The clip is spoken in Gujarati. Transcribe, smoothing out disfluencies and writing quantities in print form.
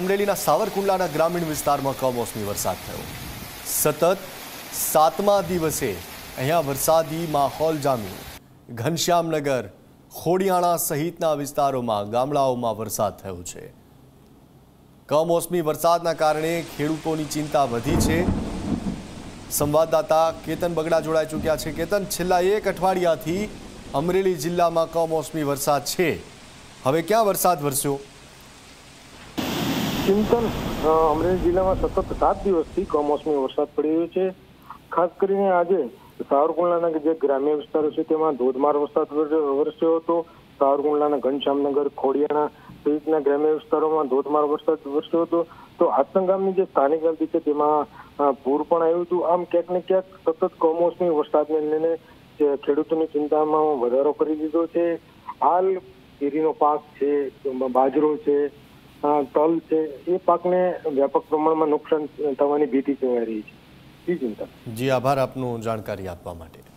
અમરેલીના સાવરકુંડલાના ગ્રામીણ વિસ્તારમાં કમોસમી વરસાદ થયો। સતત 7મા દિવસે અહીંયા વરસાદી માહોલ જામ્યો। ઘનશ્યામનગર, ખોડિયાણા સહિતના વિસ્તારોમાં ગામડાઓમાં વરસાદ થયો છે। કમોસમી વરસાદના કારણે ખેડૂતોની ચિંતા વધી છે। સંવાદદાતા કેતન બગડા જોડાઈ ચૂક્યા છે। કેતન, છેલ્લા એક અઠવાડિયાથી અમરેલી જિલ્લામાં કમોસમી વરસાદ છે, હવે ક્યાં વરસાદ વરસ્યો? ચિંતન, અમરેલી જિલ્લામાં સતત 7 દિવસથી કમોસમી વરસાદ પડી રહ્યો છે। ખાસ કરીને આજે સાવરકુંડલાના જે ગ્રામ્ય વિસ્તારો છે તેમાં ધોધમાર વરસાદ વરસ્યો હતો। સાવરકુંડલાના ઘનશ્યામનગર, ખોડિયાણા સહિતના ગ્રામ્ય વિસ્તારોમાં ધોધમાર વરસાદ વરસ્યો હતો। તો આસન ગામની જે સ્થાનિક નદી છે તેમાં પૂર પણ આવ્યું હતું। આમ ક્યાંક ને ક્યાંક સતત કમોસમી વરસાદને લઈને ખેડૂતોની ચિંતામાં વધારો કરી દીધો છે। હાલ કેરીનો પાક છે, બાજરો છે, તલ છે, એ પાકને વ્યાપક પ્રમાણમાં નુકસાન થવાની ભીતિ સેવાઈ રહી છે। જી ચિંતા। જી, આભાર આપનું જાણકારી આપવા માટે।